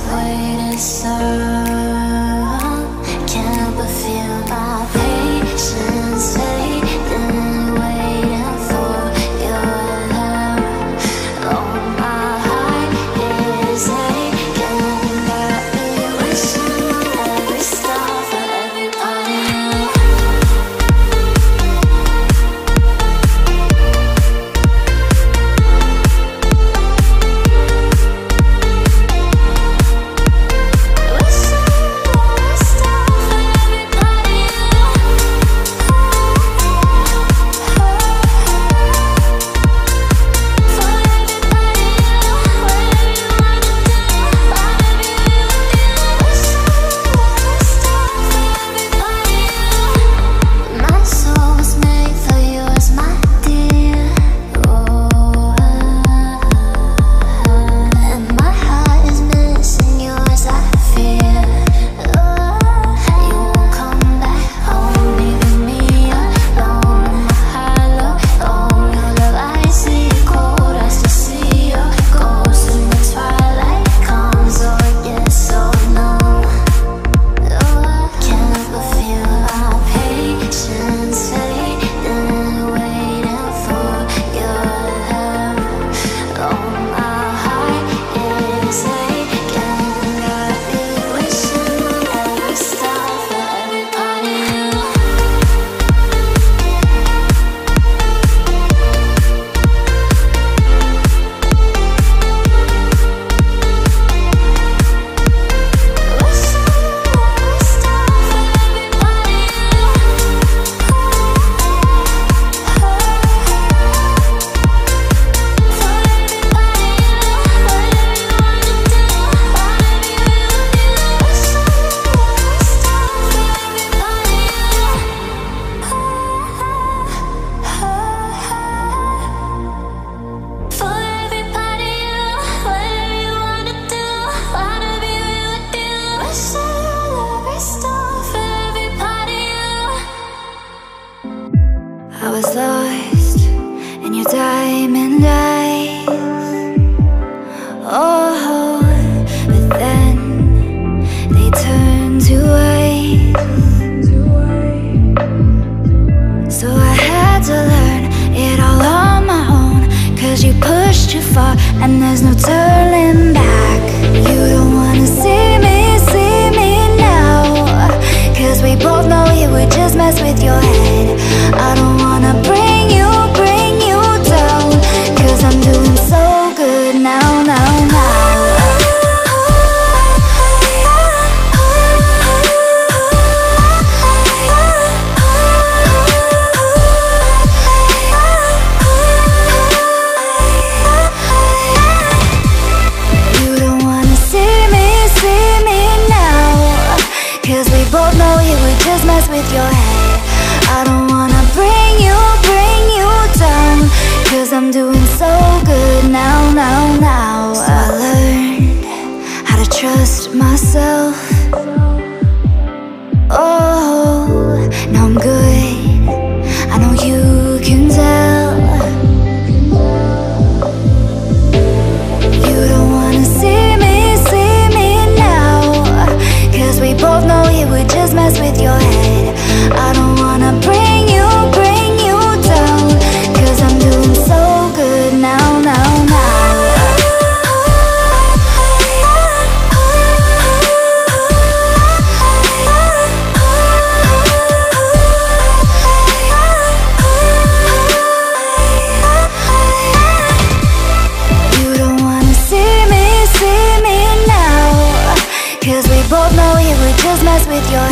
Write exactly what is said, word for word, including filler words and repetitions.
I've waited so long, can't but feel my patience fading, waiting for your love. Oh, my heart is aching, got me wishing on every star for everybody. I was lost in your diamond eyes. Oh, but then they turned to ice. So I had to learn it all on my own, 'cause you pushed too far and there's no turning back. You don't wanna see me, see me now, 'cause we both know it would just mess with your head. I don't wanna bring you, bring you down, 'cause I'm doing so good now, now, now. You don't wanna see me, see me now, 'cause we both know it would just mess with your head. I don't wanna bring you, bring you down, 'cause I'm doing so good now, now, now. So I learned how to trust myself. Oh, now I'm good, I know you can tell. You don't wanna see me, see me now, 'cause we both know it would just mess with your head. I don't wanna bring you, bring you down, 'cause I'm doing so good now, now, now. You don't wanna see me, see me now, 'cause we both know it would just mess with your